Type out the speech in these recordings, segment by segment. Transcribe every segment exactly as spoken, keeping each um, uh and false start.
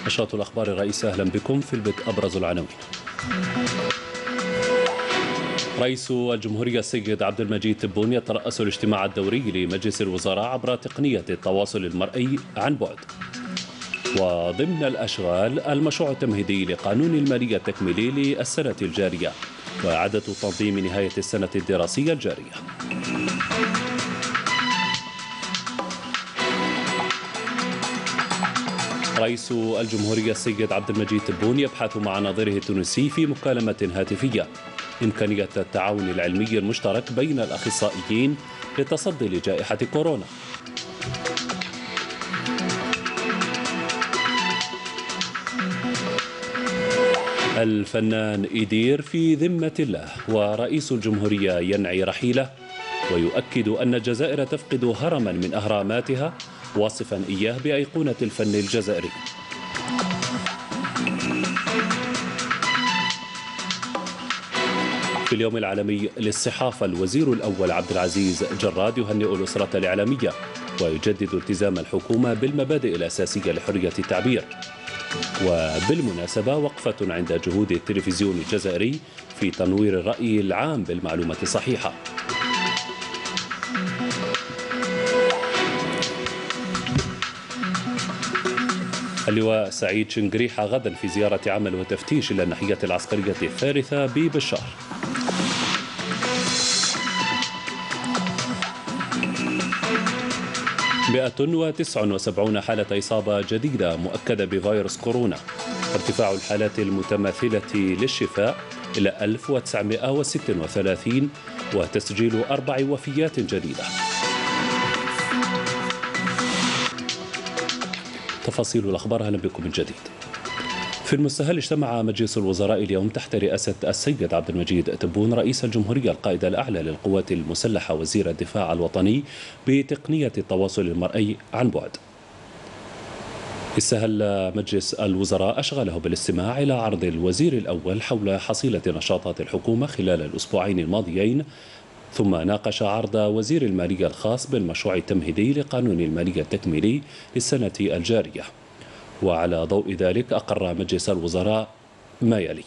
نشاط الأخبار الرئيس، أهلا بكم. في البدء أبرز العناوين. رئيس الجمهورية السيد عبد المجيد تبون يترأس الاجتماع الدوري لمجلس الوزراء عبر تقنية التواصل المرئي عن بعد. وضمن الأشغال المشروع التمهيدي لقانون المالية التكميلي للسنة الجارية وإعادة تنظيم نهاية السنة الدراسية الجارية. رئيس الجمهورية السيد عبد المجيد تبون يبحث مع نظيره التونسي في مكالمة هاتفية إمكانية التعاون العلمي المشترك بين الأخصائيين للتصدي لجائحة كورونا. الفنان إيدير في ذمة الله، ورئيس الجمهورية ينعي رحيله ويؤكد أن الجزائر تفقد هرما من أهراماتها، واصفا إياه بأيقونة الفن الجزائري. في اليوم العالمي للصحافة، الوزير الأول عبد العزيز جراد يهنئ الأسرة الإعلامية ويجدد التزام الحكومة بالمبادئ الأساسية لحرية التعبير. وبالمناسبة وقفة عند جهود التلفزيون الجزائري في تنوير الرأي العام بالمعلومة الصحيحة. اللواء سعيد شنقريحة غدا في زيارة عمل وتفتيش إلى الناحية العسكرية الثالثة ببشار. مئة وتسعة وسبعين حالة إصابة جديدة مؤكدة بفيروس كورونا، ارتفاع الحالات المتماثلة للشفاء إلى ألف وتسعمئة وستة وثلاثين وتسجيل أربع وفيات جديدة. تفاصيل الأخبار، أهلا بكم من جديد. في المستهل اجتمع مجلس الوزراء اليوم تحت رئاسة السيد عبد المجيد تبون رئيس الجمهورية القائد الأعلى للقوات المسلحة وزير الدفاع الوطني بتقنية التواصل المرئي عن بعد. استهل مجلس الوزراء أشغاله بالاستماع إلى عرض الوزير الأول حول حصيلة نشاطات الحكومة خلال الأسبوعين الماضيين، ثم ناقش عرض وزير المالية الخاص بالمشروع التمهيدي لقانون المالية التكميلي للسنة الجارية. وعلى ضوء ذلك أقر مجلس الوزراء ما يلي: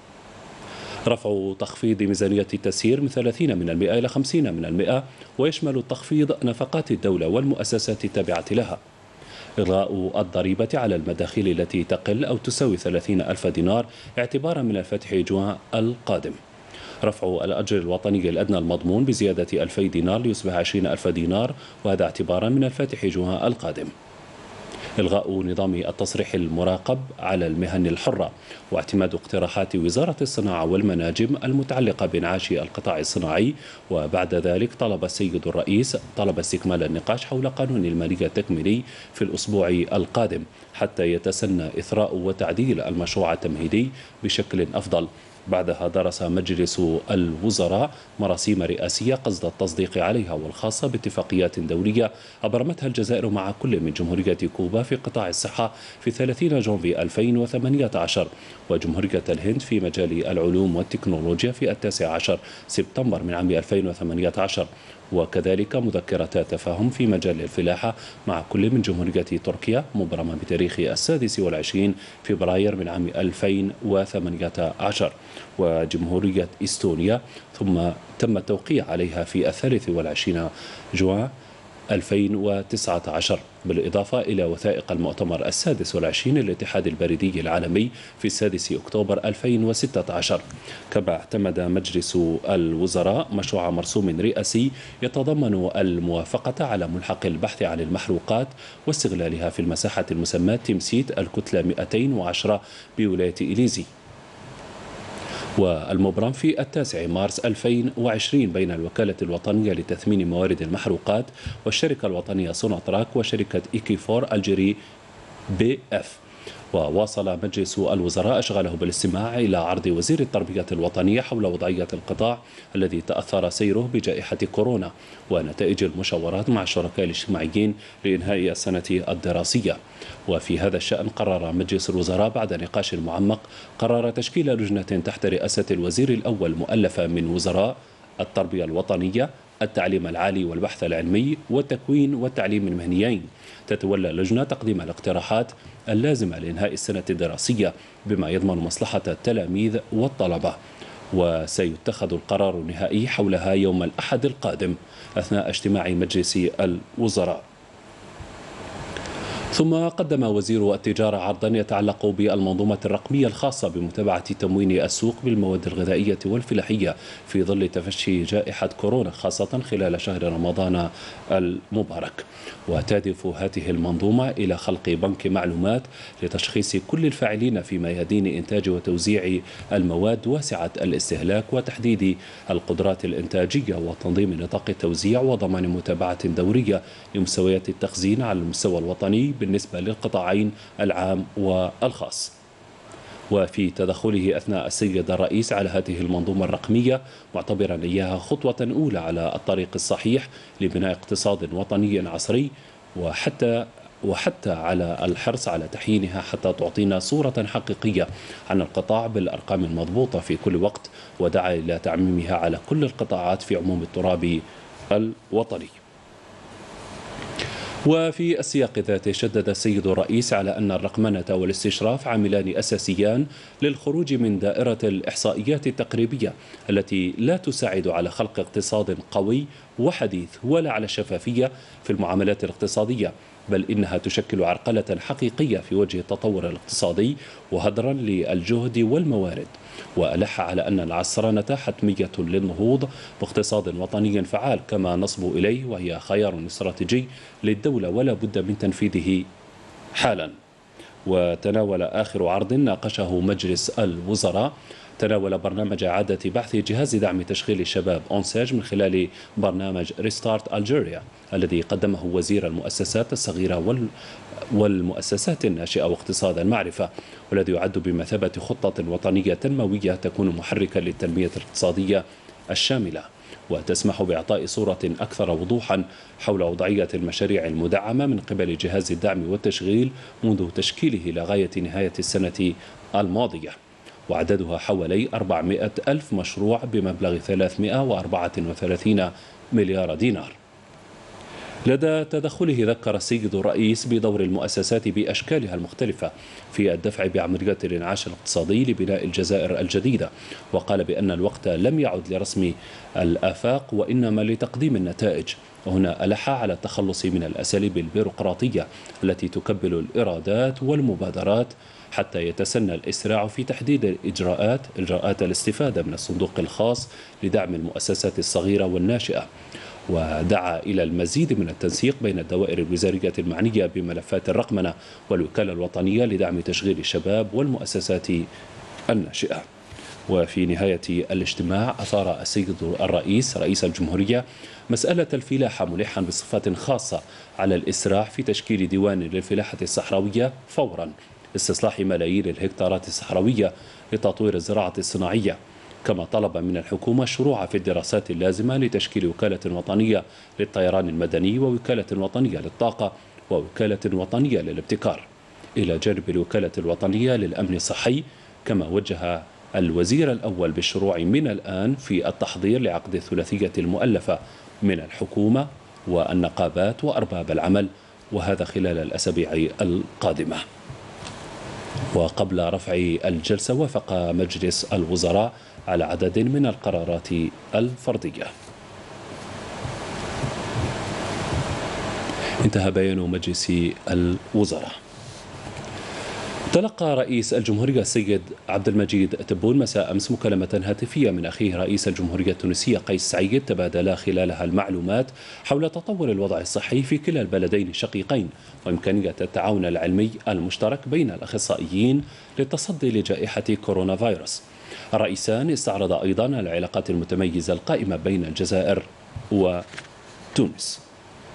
رفع تخفيض ميزانية التسيير من ثلاثين من المئة إلى خمسين من المئة، ويشمل التخفيض نفقات الدولة والمؤسسات التابعة لها. إلغاء الضريبة على المداخيل التي تقل أو تساوي ثلاثين ألف دينار اعتبارا من الفتح جوان القادم. رفع الأجر الوطني الأدنى المضمون بزيادة ألفي دينار ليصبح عشرين ألف دينار، وهذا اعتبارا من الفاتح جوان القادم. إلغاء نظام التصريح المراقب على المهن الحرة، واعتماد اقتراحات وزارة الصناعة والمناجم المتعلقة بإنعاش القطاع الصناعي. وبعد ذلك طلب السيد الرئيس طلب استكمال النقاش حول قانون المالية التكميلي في الأسبوع القادم حتى يتسنى إثراء وتعديل المشروع التمهيدي بشكل أفضل. بعدها درس مجلس الوزراء مراسيم رئاسية قصد التصديق عليها والخاصة باتفاقيات دولية أبرمتها الجزائر مع كل من جمهورية كوبا في قطاع الصحة في ثلاثين جونفي ألفين وثمانية عشر، وجمهورية الهند في مجال العلوم والتكنولوجيا في التاسع عشر سبتمبر من عام ألفين وثمانية عشر، وكذلك مذكرة تفاهم في مجال الفلاحة مع كل من جمهورية تركيا مبرمة بتاريخ السادس والعشرين فبراير من عام ألفين وثمانية عشر، وجمهورية إستونيا ثم تم التوقيع عليها في الثالث والعشرين جوان ألفين وتسعة عشر، بالإضافة إلى وثائق المؤتمر السادس والعشرين للاتحاد البريدي العالمي في السادس أكتوبر ألفين وستة عشر. كما اعتمد مجلس الوزراء مشروع مرسوم رئاسي يتضمن الموافقة على ملحق البحث عن المحروقات واستغلالها في المساحة المسماة تمسيت الكتلة مئتين وعشرة بولاية إليزي، والمبرم في التاسع مارس ألفين وعشرين بين الوكالة الوطنية لتثمين موارد المحروقات والشركة الوطنية سوناتراك وشركة إيكيفور الجيري بي اف. وواصل مجلس الوزراء أشغاله بالاستماع إلى عرض وزير التربية الوطنية حول وضعية القطاع الذي تأثر سيره بجائحة كورونا ونتائج المشاورات مع الشركاء الاجتماعيين لإنهاء السنة الدراسية. وفي هذا الشأن قرر مجلس الوزراء بعد نقاش معمق قرر تشكيل لجنة تحت رئاسة الوزير الأول مؤلفة من وزراء التربية الوطنية، التعليم العالي والبحث العلمي والتكوين والتعليم المهنيين. تتولى اللجنة تقديم الاقتراحات اللازمة لإنهاء السنة الدراسية بما يضمن مصلحة التلاميذ والطلبة، وسيتخذ القرار النهائي حولها يوم الأحد القادم أثناء اجتماع مجلس الوزراء. ثم قدم وزير التجارة عرضا يتعلق بالمنظومة الرقمية الخاصة بمتابعة تموين السوق بالمواد الغذائية والفلاحية في ظل تفشي جائحة كورونا، خاصة خلال شهر رمضان المبارك. وتهدف هذه المنظومة إلى خلق بنك معلومات لتشخيص كل الفاعلين في ميادين إنتاج وتوزيع المواد واسعة الاستهلاك وتحديد القدرات الإنتاجية وتنظيم نطاق التوزيع وضمان متابعة دورية لمستويات التخزين على المستوى الوطني بالنسبة للقطاعين العام والخاص. وفي تدخله أثناء السيد الرئيس على هذه المنظومة الرقمية معتبرا إياها خطوة أولى على الطريق الصحيح لبناء اقتصاد وطني عصري، وحتى وحتى على الحرص على تحيينها حتى تعطينا صورة حقيقية عن القطاع بالأرقام المضبوطة في كل وقت، ودعا إلى تعميمها على كل القطاعات في عموم التراب الوطني. وفي السياق ذاته شدد السيد الرئيس على أن الرقمنة والاستشراف عاملان أساسيان للخروج من دائرة الإحصائيات التقريبية التي لا تساعد على خلق اقتصاد قوي وحديث ولا على الشفافية في المعاملات الاقتصادية، بل إنها تشكل عرقلة حقيقية في وجه التطور الاقتصادي وهدرا للجهد والموارد. وألح على أن العصرنة حتمية للنهوض باقتصاد وطني فعال كما نصب إليه، وهي خيار استراتيجي للدولة ولا بد من تنفيذه حالا. وتناول آخر عرض ناقشه مجلس الوزراء تناول برنامج إعادة بعث جهاز دعم تشغيل الشباب أونساج من خلال برنامج ريستارت ألجيريا الذي قدمه وزير المؤسسات الصغيرة والمؤسسات الناشئة واقتصاد المعرفة، والذي يعد بمثابة خطة وطنية تنموية تكون محركا للتنمية الاقتصادية الشاملة، وتسمح بإعطاء صورة أكثر وضوحا حول وضعية المشاريع المدعمة من قبل جهاز الدعم والتشغيل منذ تشكيله لغاية نهاية السنة الماضية، وعددها حوالي أربعمائة ألف مشروع بمبلغ ثلاثمائة وأربعة وثلاثين مليار دينار. لدى تدخله ذكر السيد الرئيس بدور المؤسسات بأشكالها المختلفة في الدفع بعملية الإنعاش الاقتصادي لبناء الجزائر الجديدة، وقال بأن الوقت لم يعد لرسم الآفاق وإنما لتقديم النتائج. وهنا ألح على التخلص من الأساليب البيروقراطية التي تكبل الإرادات والمبادرات حتى يتسنى الإسراع في تحديد الإجراءات إجراءات الاستفادة من الصندوق الخاص لدعم المؤسسات الصغيرة والناشئة. ودعا إلى المزيد من التنسيق بين الدوائر الوزارية المعنية بملفات الرقمنة والوكالة الوطنية لدعم تشغيل الشباب والمؤسسات الناشئة. وفي نهاية الاجتماع أثار السيد الرئيس رئيس الجمهورية مسألة الفلاحة، ملحا بصفة خاصة على الإسراع في تشكيل ديوان للفلاحة الصحراوية فورا، استصلاح ملايين الهكتارات الصحراوية لتطوير الزراعة الصناعية. كما طلب من الحكومة الشروع في الدراسات اللازمة لتشكيل وكالة وطنية للطيران المدني ووكالة وطنية للطاقة ووكالة وطنية للابتكار، إلى جانب الوكالة الوطنية للأمن الصحي. كما وجه الوزير الأول بالشروع من الآن في التحضير لعقد الثلاثية المؤلفة من الحكومة والنقابات وأرباب العمل، وهذا خلال الأسابيع القادمة. وقبل رفع الجلسة وافق مجلس الوزراء على عدد من القرارات الفردية. انتهى بيان مجلس الوزراء. تلقى رئيس الجمهورية السيد عبد المجيد تبون مساء أمس مكالمة هاتفية من أخيه رئيس الجمهورية التونسية قيس سعيد تبادلا خلالها المعلومات حول تطور الوضع الصحي في كلا البلدين الشقيقين وإمكانية التعاون العلمي المشترك بين الأخصائيين للتصدي لجائحة كورونا فيروس. الرئيسان استعرضا أيضا العلاقات المتميزة القائمة بين الجزائر وتونس.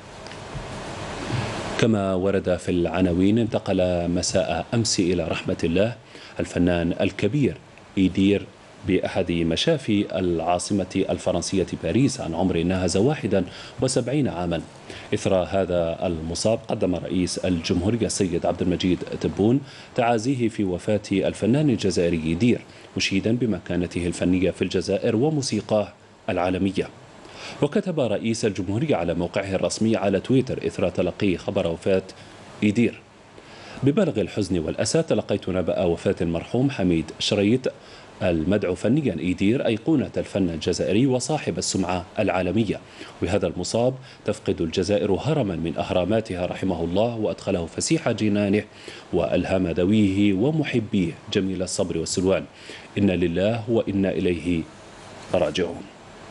كما ورد في العناوين، انتقل مساء أمس إلى رحمة الله الفنان الكبير إيدير بأحد مشافي العاصمة الفرنسية باريس عن عمر ناهز واحدا وسبعين عاما. إثر هذا المصاب قدم رئيس الجمهورية السيد عبد المجيد تبون تعازيه في وفاة الفنان الجزائري إيدير، مشيدا بمكانته الفنية في الجزائر وموسيقاه العالمية. وكتب رئيس الجمهورية على موقعه الرسمي على تويتر إثر تلقيه خبر وفاة إيدير: ببلغ الحزن والأسى تلقيت نبأ وفاة المرحوم حميد شريط، المدعو فنيا إيدير، أيقونة الفن الجزائري وصاحب السمعة العالمية. وبهذا المصاب تفقد الجزائر هرما من أهراماتها رحمه الله، وأدخله فسيح جنانه وألهم ذويه ومحبيه جميل الصبر والسلوان. إنا لله وإنا إليه راجعون.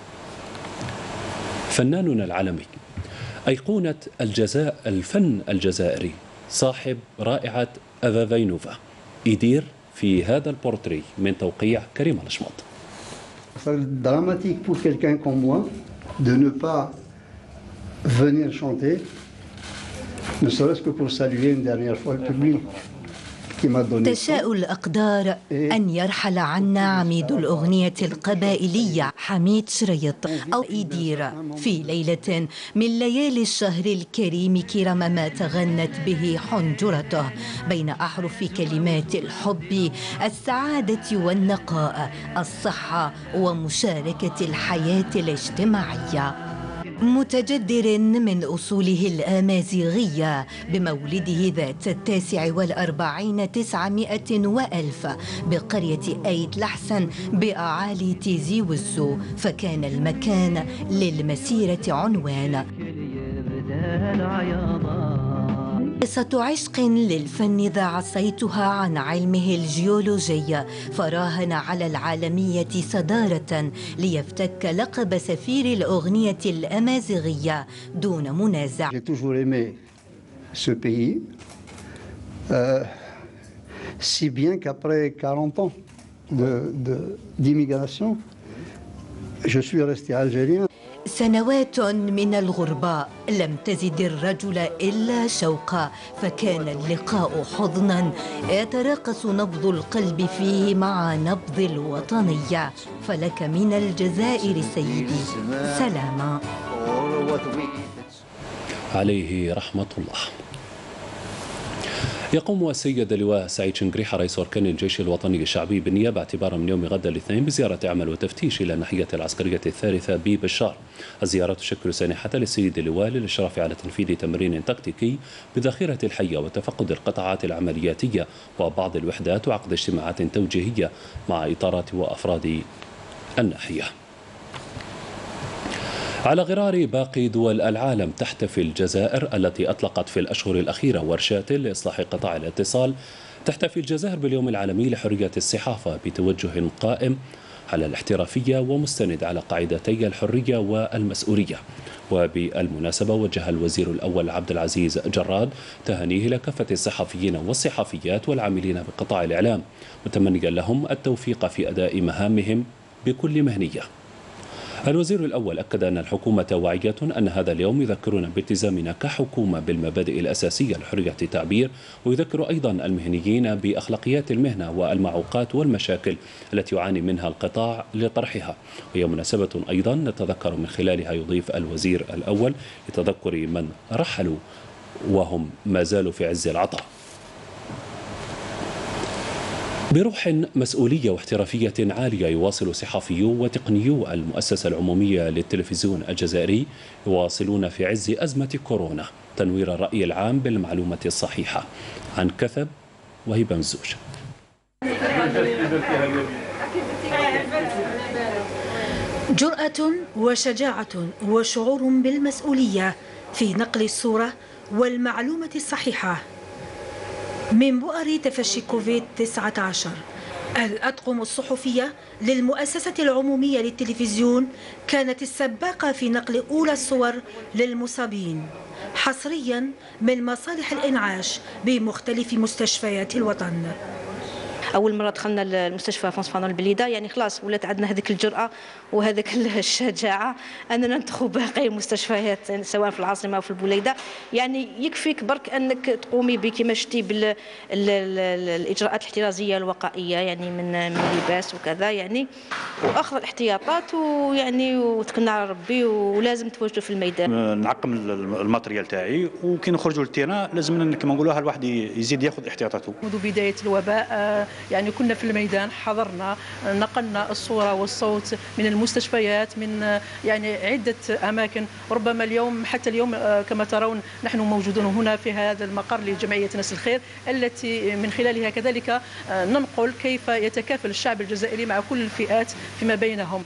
فناننا العالمي، أيقونة الجزاء الفن الجزائري، صاحب رائعة أفا فينوفا، إيدير، في هذا البورتري من توقيع كريم الأشمط. dramatique pour quelqu'un comme moi de ne pas venir chanter, ne serait-ce que pour saluer une dernière fois le public. تشاء الأقدار أن يرحل عنا عميد الأغنية القبائلية حميد شريط أو إيدير في ليلة من ليالي الشهر الكريم، كرم ما تغنت به حنجرته بين أحرف كلمات الحب، السعادة والنقاء، الصحة ومشاركة الحياة الاجتماعية. متجدر من أصوله الأمازيغية، بمولده ذات التاسع والأربعين تسعمائة وألف بقرية أيت لحسن بأعالي تيزي وزو، فكان المكان للمسيرة عنوان. قصة عشق للفن ذا عصيتها عن علمه الجيولوجي، فراهن على العالمية صدارة ليفتك لقب سفير الأغنية الأمازيغية دون منازع. J'ai toujours aimé ce pays, euh, si bien qu'après quarante ans de, de, d'immigration, je suis resté algérien. سنوات من الغرباء لم تزد الرجل إلا شوقا، فكان اللقاء حضنا يتراقص نبض القلب فيه مع نبض الوطنية. فلك من الجزائر سيدي سلاما. عليه رحمة الله. يقوم السيد اللواء سعيد شنقريحة رئيس أركان الجيش الوطني الشعبي بالنيابة اعتبارا من يوم غد الاثنين بزيارة عمل وتفتيش إلى الناحية العسكرية الثالثة ببشار. الزيارة تشكل سانحة للسيد اللواء للإشراف على تنفيذ تمرين تكتيكي بذخيرة الحية وتفقد القطاعات العملياتية وبعض الوحدات وعقد اجتماعات توجيهية مع إطارات وأفراد الناحية. على غرار باقي دول العالم، تحتفل الجزائر التي أطلقت في الأشهر الأخيرة ورشات لإصلاح قطاع الاتصال، تحتفل الجزائر باليوم العالمي لحرية الصحافة بتوجه قائم على الاحترافية ومستند على قاعدتي الحرية والمسؤولية. وبالمناسبة وجه الوزير الأول عبد العزيز جراد تهانيه لكافة الصحفيين والصحفيات والعاملين بقطاع الإعلام، متمنيا لهم التوفيق في أداء مهامهم بكل مهنية. الوزير الأول أكد أن الحكومة واعية أن هذا اليوم يذكرنا بالتزامنا كحكومة بالمبادئ الأساسية لحرية التعبير، ويذكر أيضا المهنيين بأخلاقيات المهنة والمعوقات والمشاكل التي يعاني منها القطاع لطرحها. وهي مناسبة أيضا نتذكر من خلالها، يضيف الوزير الأول، لتذكر من رحلوا وهم ما زالوا في عز العطاء. بروح مسؤولية واحترافية عالية يواصل صحفيو وتقنيو المؤسسة العمومية للتلفزيون الجزائري يواصلون في عز أزمة كورونا تنوير الرأي العام بالمعلومة الصحيحة. عن كثب وهبة مزوج. جرأة وشجاعة وشعور بالمسؤولية في نقل الصورة والمعلومة الصحيحة من بؤر تفشي كوفيد تسعة عشر. الأطقم الصحفية للمؤسسة العمومية للتلفزيون كانت السباقة في نقل أولى الصور للمصابين حصريا من مصالح الإنعاش بمختلف مستشفيات الوطن. اول مره دخلنا المستشفى فرانس فانون البليده، يعني خلاص ولات عندنا هذيك الجرأه وهذيك الشجاعه اننا ندخل باقي المستشفيات سواء في العاصمه او في البليده. يعني يكفيك برك انك تقومي بكما شتي بالاجراءات الاحترازيه الوقائيه، يعني من من لباس وكذا، يعني واخذ الاحتياطات، ويعني وتكلنا على ربي، ولازم تواجدوا في الميدان. نعقم الماتريال تاعي، وكي نخرجوا للتيران لازم كما نقولوها الواحد يزيد ياخذ احتياطاته. منذ بدايه الوباء يعني كنا في الميدان، حضرنا، نقلنا الصورة والصوت من المستشفيات، من يعني عدة أماكن. ربما اليوم حتى اليوم كما ترون نحن موجودون هنا في هذا المقر لجمعية نسل الخير، التي من خلالها كذلك ننقل كيف يتكافل الشعب الجزائري مع كل الفئات فيما بينهم.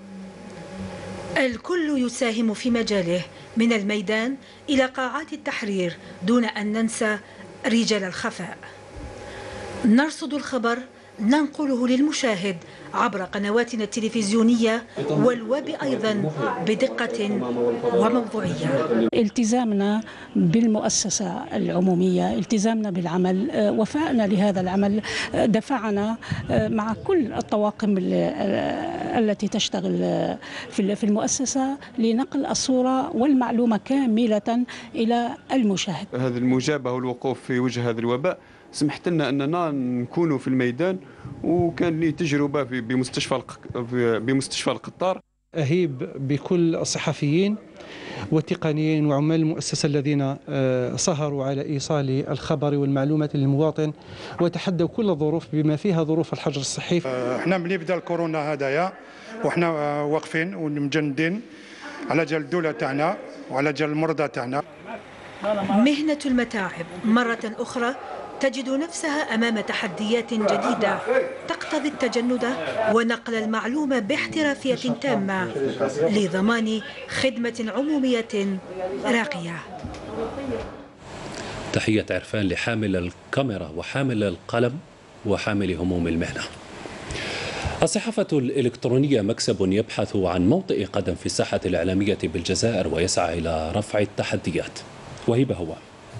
الكل يساهم في مجاله، من الميدان إلى قاعات التحرير، دون أن ننسى رجال الخفاء. نرصد الخبر، ننقله للمشاهد عبر قنواتنا التلفزيونية والويب أيضا بدقة وموضوعية. التزامنا بالمؤسسة العمومية، التزامنا بالعمل، وفائنا لهذا العمل دفعنا مع كل الطواقم التي تشتغل في المؤسسة لنقل الصورة والمعلومة كاملة إلى المشاهد. هذه المجابهة والوقوف في وجه هذا الوباء سمحت لنا أننا نكونوا في الميدان، وكان لي تجربة بمستشفى بمستشفى القطار. أهيب بكل الصحفيين والتقنيين وعمال المؤسسة الذين سهروا على إيصال الخبر والمعلومات للمواطن وتحدوا كل الظروف بما فيها ظروف الحجر الصحي. احنا ملي بدا الكورونا هدايا وحنا واقفين ومجندين على جال الدولة تاعنا وعلى جال المرضى تاعنا. مهنة المتاعب مرة أخرى تجد نفسها أمام تحديات جديدة تقتضي التجند ونقل المعلومة باحترافية تامة لضمان خدمة عمومية راقية. تحية عرفان لحامل الكاميرا وحامل القلم وحامل هموم المهنة. الصحافة الإلكترونية مكسب يبحث عن موطئ قدم في الساحة الإعلامية بالجزائر ويسعى إلى رفع التحديات. وهبة هو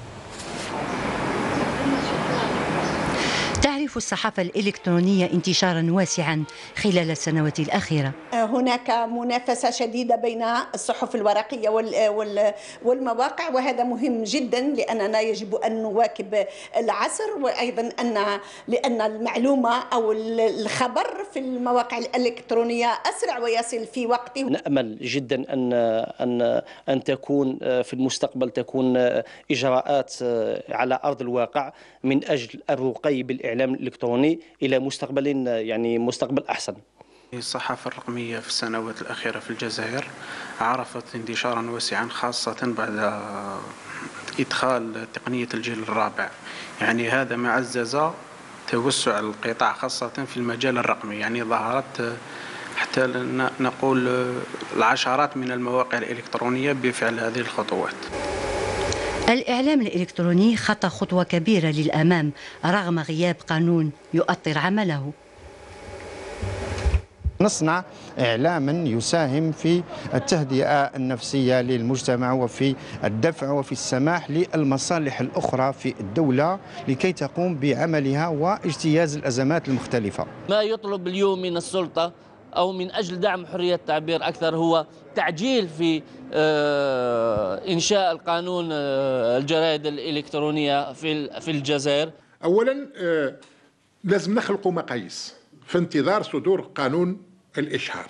تعرف الصحافة الإلكترونية انتشارا واسعا خلال السنوات الأخيرة. هناك منافسة شديدة بين الصحف الورقية والمواقع، وهذا مهم جدا لأننا يجب أن نواكب العصر، وأيضا أن لأن المعلومة أو الخبر في المواقع الإلكترونية أسرع ويصل في وقته. نأمل جدا أن أن أن تكون في المستقبل تكون إجراءات على أرض الواقع من أجل الرقي بالإعلام الإلكتروني إلى مستقبل يعني مستقبل أحسن. الصحافة الرقمية في السنوات الأخيرة في الجزائر عرفت انتشارا واسعا، خاصة بعد إدخال تقنية الجيل الرابع. يعني هذا ما عزز توسع القطاع خاصة في المجال الرقمي. يعني ظهرت حتى نقول العشرات من المواقع الإلكترونية بفعل هذه الخطوات. الإعلام الإلكتروني خطى خطوة كبيرة للأمام رغم غياب قانون يؤطر عمله. نصنع إعلاما يساهم في التهدئة النفسية للمجتمع وفي الدفع وفي السماح للمصالح الأخرى في الدولة لكي تقوم بعملها واجتياز الأزمات المختلفة. ما يطلب اليوم من السلطة أو من أجل دعم حرية التعبير أكثر هو تعجيل في إنشاء القانون الجرائد الإلكترونية في في الجزائر. أولا لازم نخلقوا مقاييس في انتظار صدور قانون الإشهار.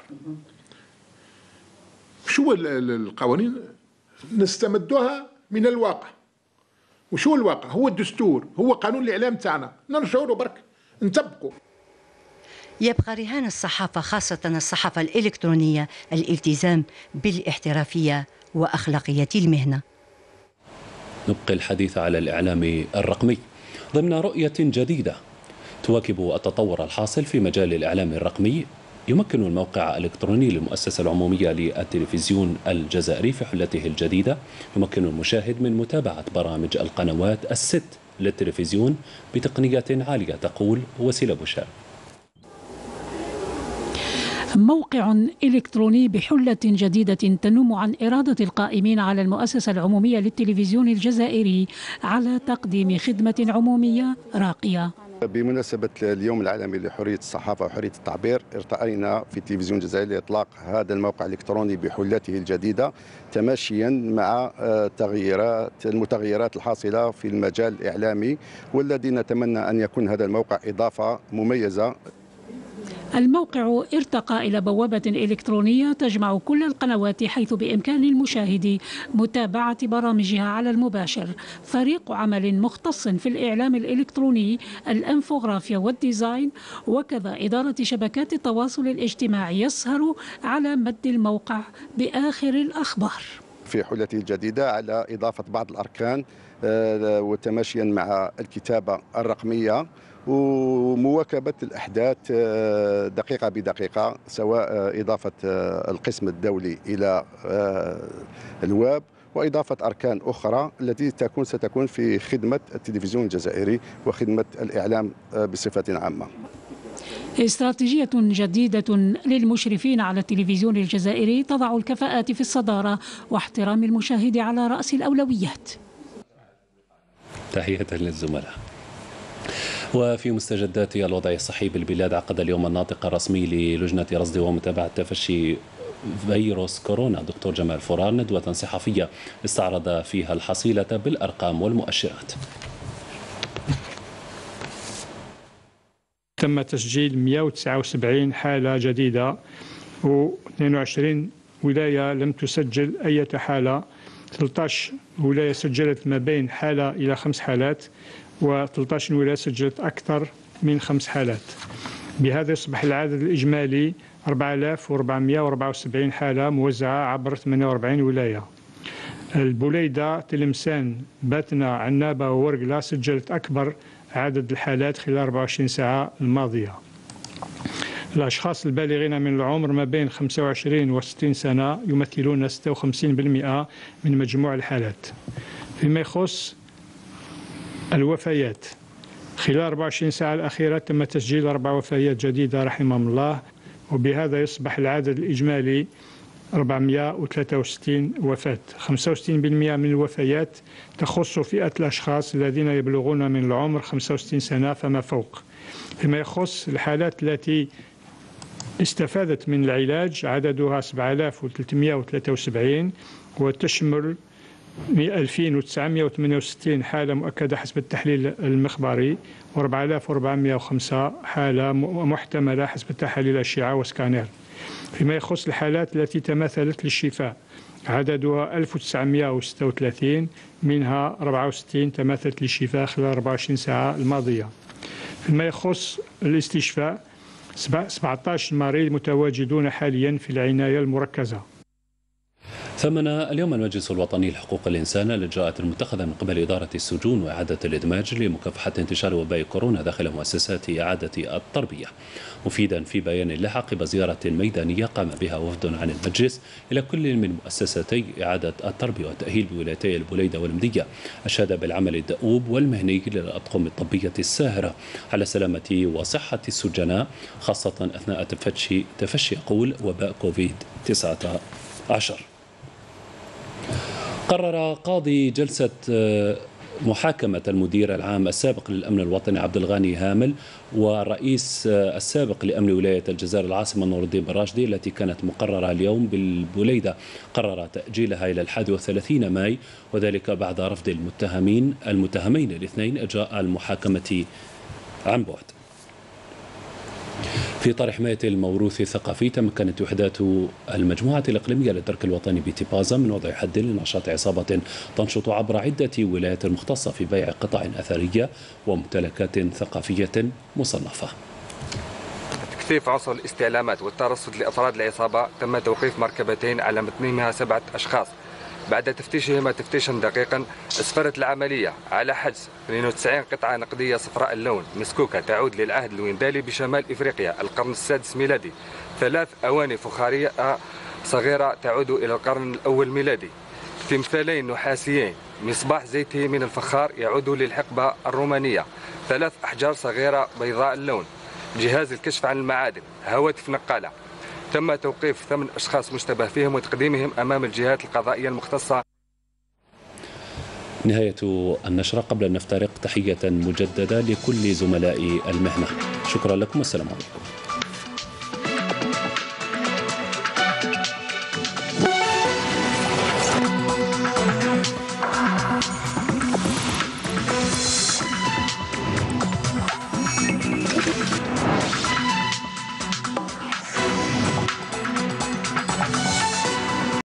شو القوانين نستمدوها من الواقع. وشو الواقع؟ هو الدستور، هو قانون الإعلام تاعنا، نرجعوا له برك نطبقوا. يبقى رهان الصحافة خاصة الصحافة الإلكترونية الالتزام بالاحترافية وأخلاقية المهنة. نبقي الحديث على الإعلام الرقمي ضمن رؤية جديدة تواكب التطور الحاصل في مجال الإعلام الرقمي. يمكن الموقع الإلكتروني للمؤسسة العمومية للتلفزيون الجزائري في حلته الجديدة يمكن المشاهد من متابعة برامج القنوات الست للتلفزيون بتقنية عالية، تقول وسيلة بشار. موقع إلكتروني بحلة جديدة تنم عن إرادة القائمين على المؤسسة العمومية للتلفزيون الجزائري على تقديم خدمة عمومية راقية. بمناسبة اليوم العالمي لحرية الصحافة وحرية التعبير، ارتأينا في التلفزيون الجزائري لإطلاق هذا الموقع الإلكتروني بحلته الجديدة تماشيا مع تغييرات المتغيرات الحاصلة في المجال الإعلامي، والذي نتمنى أن يكون هذا الموقع إضافة مميزة. الموقع ارتقى إلى بوابة إلكترونية تجمع كل القنوات، حيث بإمكان المشاهد متابعة برامجها على المباشر. فريق عمل مختص في الإعلام الإلكتروني، الأنفوغرافيا والديزاين، وكذا إدارة شبكات التواصل الاجتماعي يسهر على مد الموقع بآخر الأخبار. في حلته الجديدة على إضافة بعض الأركان وتماشيا مع الكتابة الرقمية ومواكبة الأحداث دقيقة بدقيقة، سواء إضافة القسم الدولي إلى الويب وإضافة أركان أخرى التي تكون ستكون في خدمة التلفزيون الجزائري وخدمة الإعلام بصفة عامة. استراتيجية جديدة للمشرفين على التلفزيون الجزائري تضع الكفاءات في الصدارة واحترام المشاهد على رأس الأولويات. تحية للزملاء. وفي مستجدات الوضع الصحي بالبلاد، عقد اليوم الناطق الرسمي للجنة رصد ومتابعة تفشي فيروس كورونا دكتور جمال فرار ندوة صحفية استعرض فيها الحصيلة بالأرقام والمؤشرات. تم تسجيل مئة وتسعة وسبعين حالة جديدة واثنين وعشرين ولاية لم تسجل أي حالة. ثلاثة عشر ولاية سجلت ما بين حالة إلى خمس حالات، وثلاثة عشر ولاية سجلت أكثر من خمس حالات. بهذا يصبح العدد الإجمالي أربعة آلاف وأربعمئة وأربعة وسبعين حالة موزعة عبر ثمانية وأربعين ولاية. البوليدة، تلمسان، باتنا، عنابة وورقلة سجلت أكبر عدد الحالات خلال أربعة وعشرين ساعة الماضية. الأشخاص البالغين من العمر ما بين خمسة وعشرين و ستين سنة يمثلون ستة وخمسين بالمئة من مجموع الحالات. فيما يخص الوفيات، خلال أربعة وعشرين ساعة الأخيرة تم تسجيل أربع وفيات جديدة رحمهم الله، وبهذا يصبح العدد الإجمالي أربعمئة وثلاثة وستين وفاة. خمسة وستين بالمئة من الوفيات تخص فئة الأشخاص الذين يبلغون من العمر خمسة وستين سنة فما فوق. فيما يخص الحالات التي استفادت من العلاج، عددها سبعة آلاف وثلاثمئة وثلاثة وسبعين وتشمل ألفين وتسعمئة وثمانية وستين حالة مؤكدة حسب التحليل المخبري، وأربعة آلاف وأربعمئة وخمسة حالة محتملة حسب تحاليل الأشعة وسكانير. فيما يخص الحالات التي تماثلت للشفاء، عددها ألف وتسعمئة وستة وثلاثين، منها أربعة وستين تماثلت للشفاء خلال أربعة وعشرين ساعة الماضية. فيما يخص الاستشفاء، سبعة عشر مريض متواجدون حاليا في العناية المركزة. ثمن اليوم المجلس الوطني لحقوق الإنسان الإجراءات المتخذة من قبل إدارة السجون وإعادة الإدماج لمكافحة انتشار وباء كورونا داخل مؤسسات إعادة التربية، مفيدا في بيان له عقب زيارة ميدانية قام بها وفد عن المجلس إلى كل من مؤسستي إعادة التربية والتأهيل بولايتي البليدة والمدية، أشاد بالعمل الدؤوب والمهني للأطقم الطبية الساهرة على سلامة وصحة السجناء، خاصة أثناء تفشي تفشي يقول وباء كوفيد تسعة عشر. قرر قاضي جلسة محاكمة المدير العام السابق للأمن الوطني عبد الغاني هامل والرئيس السابق لأمن ولاية الجزائر العاصمة نور الدين براشدي التي كانت مقررة اليوم بالبليدة، قرر تأجيلها إلى الحادي والثلاثين ماي، وذلك بعد رفض المتهمين المتهمين الاثنين إجراء المحاكمة عن بعد. في إطار حماية الموروث الثقافي، تمكنت وحدات المجموعة الإقليمية للدرك الوطني بتيبازا من وضع حد لنشاط عصابة تنشط عبر عدة ولايات مختصة في بيع قطع أثرية وممتلكات ثقافية مصنفة. تكثيف عنصر الاستعلامات والترصد لأفراد العصابة، تم توقيف مركبتين على متنها سبعة أشخاص. بعد تفتيشهما تفتيشا دقيقا، اسفرت العملية على حجز اثنين وتسعين قطعة نقدية صفراء اللون مسكوكة تعود للعهد الوندالي بشمال إفريقيا القرن السادس ميلادي، ثلاث أواني فخارية صغيرة تعود إلى القرن الأول ميلادي، تمثالين نحاسيين، مصباح زيتي من الفخار يعود للحقبة الرومانية، ثلاث أحجار صغيرة بيضاء اللون، جهاز الكشف عن المعادن، هواتف نقالة. تم توقيف ثمان أشخاص مشتبه فيهم وتقديمهم أمام الجهات القضائية المختصة. نهاية النشرة. قبل أن نفترق، تحية مجددة لكل زملاء المهنة، شكرا لكم والسلام عليكم.